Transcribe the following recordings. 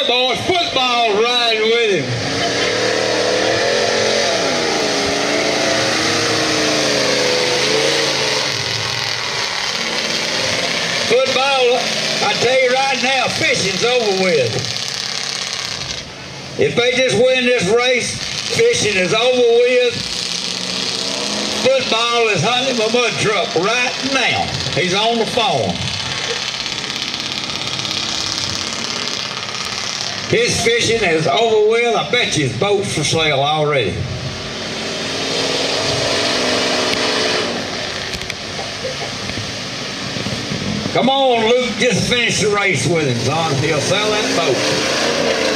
boys. Football riding with him. Football, I tell you right now, fishing's over with. If they just win this race, fishing is over with. Football is hunting my mud truck right now. He's on the phone. His fishing is over with. I bet you his boat's for sale already. Come on, Luke, just finish the race with him, son. He'll sell that boat.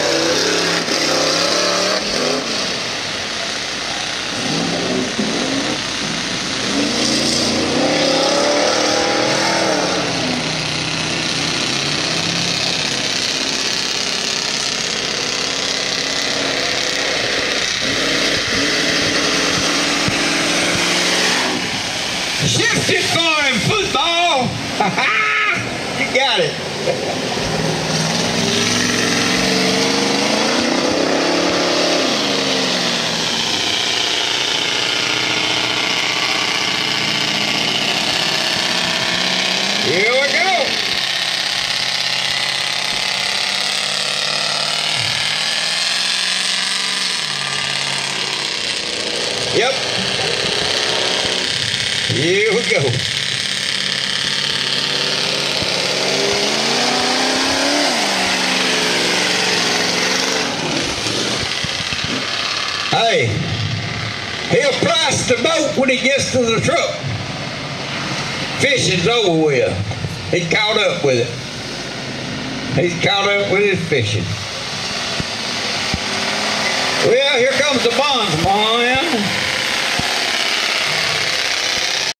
Shift it for him, football. You got it. Here we go. Yep. Here we go. Hey, he'll price the boat when he gets to the truck. Fishing's over with. He's caught up with it. He's caught up with his fishing. Well, here comes the bondsman.